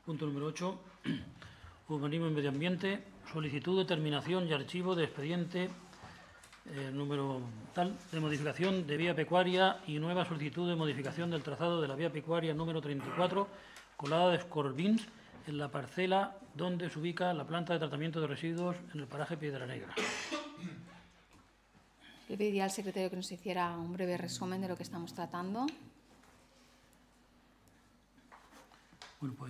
Punto número 8. Urbanismo y Medio Ambiente. Solicitud de terminación y archivo de expediente número tal de modificación de vía pecuaria y nueva solicitud de modificación del trazado de la vía pecuaria número 34, Colada de Escorbins, en la parcela donde se ubica la planta de tratamiento de residuos en el paraje Piedra Negra. Le pediría al secretario que nos hiciera un breve resumen de lo que estamos tratando. Bueno, pues,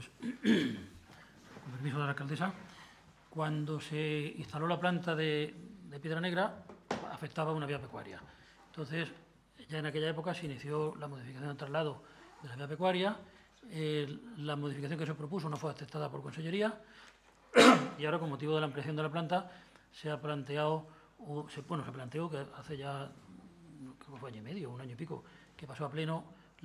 con permiso de la alcaldesa, cuando se instaló la planta de Piedra Negra, afectaba una vía pecuaria. Entonces, ya en aquella época se inició la modificación del traslado de la vía pecuaria. La modificación que se propuso no fue aceptada por Consellería y ahora, con motivo de la ampliación de la planta, se planteó que hace ya, creo que fue año y medio, un año y pico, que pasó a pleno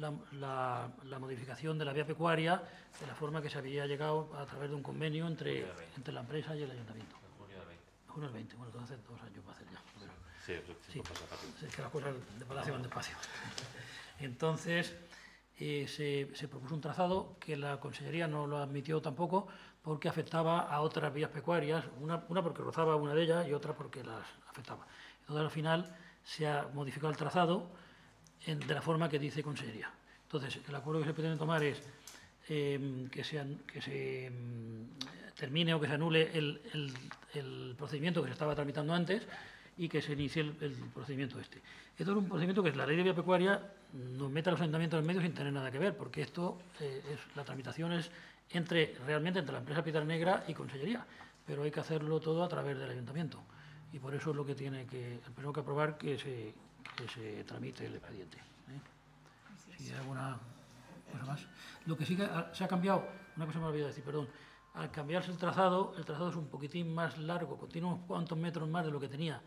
la modificación de la vía pecuaria de la forma que se había llegado a través de un convenio entre la empresa y el ayuntamiento. Junio del 20, bueno, entonces 2 años va a hacer ya. Pero, sí, es que las cosas de palacio van despacio. Entonces, se propuso un trazado que la Consellería no lo admitió tampoco porque afectaba a otras vías pecuarias, una porque rozaba una de ellas y otra porque las afectaba. Entonces, al final, se ha modificado el trazado de la forma que dice Consellería. Entonces, el acuerdo que se pretende tomar es que se termine o que se anule el procedimiento que se estaba tramitando antes y que se inicie el procedimiento este. Esto es un procedimiento que la ley de vía pecuaria nos mete a los ayuntamientos en medio sin tener nada que ver, porque esto la tramitación es realmente entre la empresa Piedra Negra y Consellería, pero hay que hacerlo todo a través del ayuntamiento y por eso es lo que tenemos que aprobar que se tramite el expediente. Si hay alguna cosa más. Lo que sí que se ha cambiado, una cosa me olvidé decir, perdón, al cambiarse el trazado es un poquitín más largo, tiene unos cuantos metros más de lo que tenía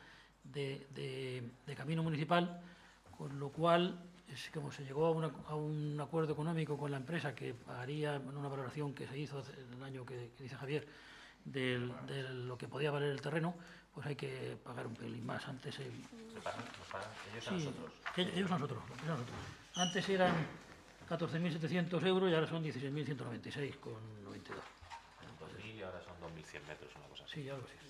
de camino municipal, con lo cual, como se llegó a un acuerdo económico con la empresa que pagaría en una valoración que se hizo en el año que dice Javier, de lo que podía valer el terreno, pues hay que pagar un pelín más. Antes ¿Nos pagan ellos a sí, nosotros? Ellos a nosotros. Antes eran 14.700 euros y ahora son 16.196,92. 2.000 y ahora son 2.100 metros, una cosa así. Sí, algo así.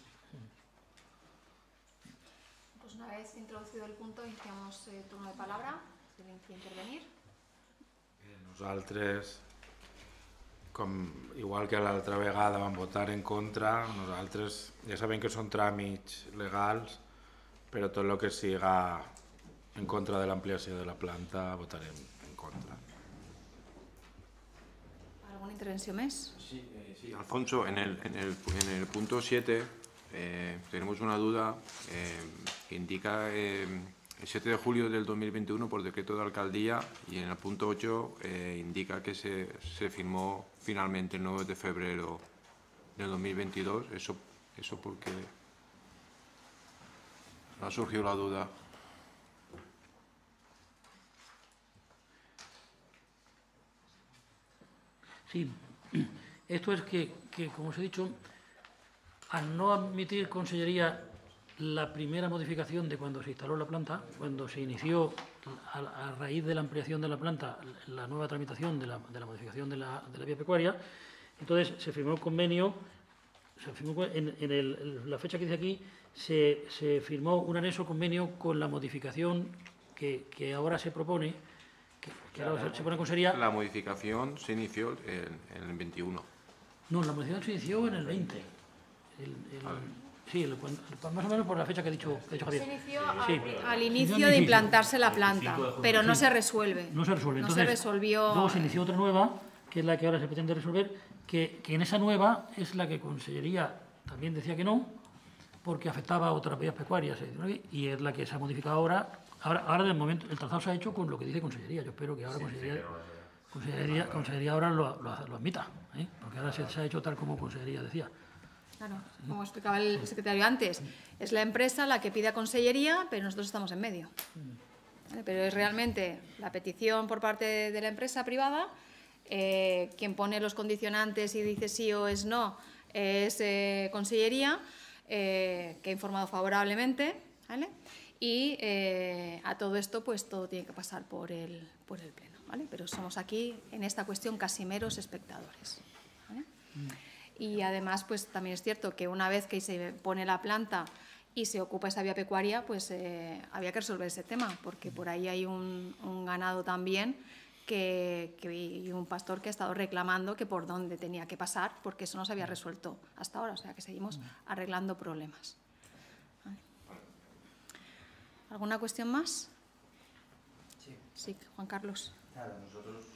Pues una vez introducido el punto, iniciamos turno de palabra. Si alguien quiere intervenir. Nosaltres, igual que l'altra vegada vam votar en contra, nosaltres ja sabem que són tràmits legals, però tot el que siga en contra de l'ampliació de la planta votarem en contra. ¿Alguna intervención más? Sí, Alfonso, en el punto 7 tenemos una duda que indica el 7 de julio del 2021 por decreto de alcaldía y en el punto 8 indica que se firmó finalmente el 9 de febrero del 2022. ¿Eso porque ha surgido la duda? Sí, esto es que, como os he dicho, al no admitir Consellería la primera modificación de cuando se instaló la planta, cuando se inició a raíz de la ampliación de la planta la nueva tramitación de la modificación de la vía pecuaria, entonces se firmó el convenio, en la fecha que dice aquí, se firmó un anexo convenio con la modificación que ahora se propone, que ahora se pone en Consellería. La modificación se inició en el 21. No, la modificación se inició en el 20. Sí, más o menos por la fecha que ha dicho Javier. Se inició al inicio de implantarse la planta, pero no se resuelve. No se resuelve. Entonces, no se resolvió. Luego se inició otra nueva, que es la que ahora se pretende resolver, que en esa nueva es la que Consellería también decía que no, porque afectaba a otras vías pecuarias, y es la que se ha modificado ahora. Ahora, de momento, el trazado se ha hecho con lo que dice Consellería. Yo espero que ahora Consellería ahora lo admita, porque ahora se ha hecho tal como Consellería decía. Claro, como explicaba el secretario antes, es la empresa la que pide a Consellería, pero nosotros estamos en medio. ¿Vale? Pero es realmente la petición por parte de la empresa privada, quien pone los condicionantes y dice sí o es no, es Consellería, que ha informado favorablemente, ¿vale? Y a todo esto, pues todo tiene que pasar por el Pleno, ¿vale? Pero somos aquí, en esta cuestión, casi meros espectadores, ¿vale? Y además, pues también es cierto que una vez que se pone la planta y se ocupa esa vía pecuaria, pues había que resolver ese tema, porque por ahí hay un ganado también y un pastor que ha estado reclamando que por dónde tenía que pasar, porque eso no se había resuelto hasta ahora, o sea que seguimos arreglando problemas. Vale. ¿Alguna cuestión más? Sí, Juan Carlos. Claro, nosotros,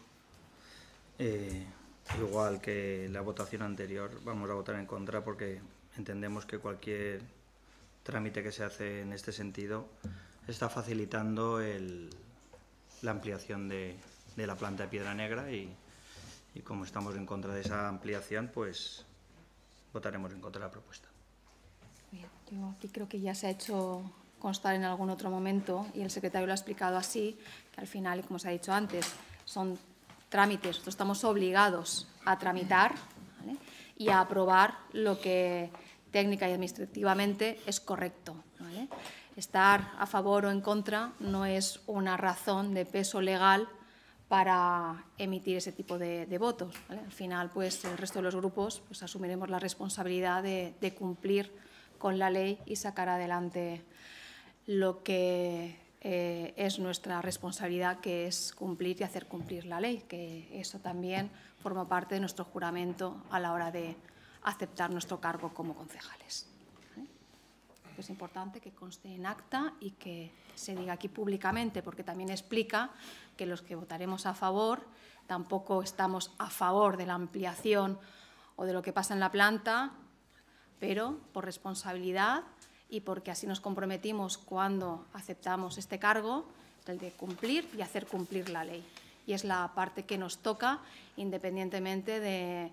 igual que la votación anterior, vamos a votar en contra porque entendemos que cualquier trámite que se hace en este sentido está facilitando la ampliación de la planta de Piedra Negra y como estamos en contra de esa ampliación, pues votaremos en contra de la propuesta. Bien, yo aquí creo que ya se ha hecho constar en algún otro momento y el secretario lo ha explicado así, que al final, como se ha dicho antes, son trámites, nosotros estamos obligados a tramitar, ¿vale?, y a aprobar lo que técnica y administrativamente es correcto, ¿vale? Estar a favor o en contra no es una razón de peso legal para emitir ese tipo de votos, ¿vale? Al final, pues el resto de los grupos pues, asumiremos la responsabilidad de cumplir con la ley y sacar adelante lo que es nuestra responsabilidad, que es cumplir y hacer cumplir la ley, que eso también forma parte de nuestro juramento a la hora de aceptar nuestro cargo como concejales. Es importante que conste en acta y que se diga aquí públicamente, porque también explica que los que votaremos a favor tampoco estamos a favor de la ampliación o de lo que pasa en la planta, pero por responsabilidad y porque así nos comprometimos cuando aceptamos este cargo, el de cumplir y hacer cumplir la ley. Y es la parte que nos toca, independientemente de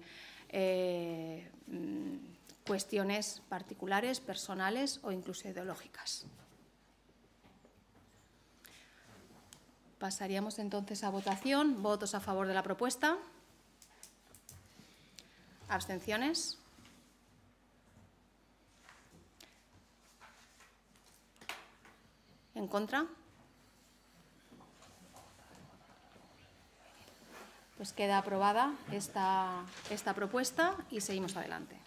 cuestiones particulares, personales o incluso ideológicas. Pasaríamos entonces a votación. ¿Votos a favor de la propuesta? ¿Abstenciones? ¿En contra? Pues queda aprobada esta propuesta y seguimos adelante.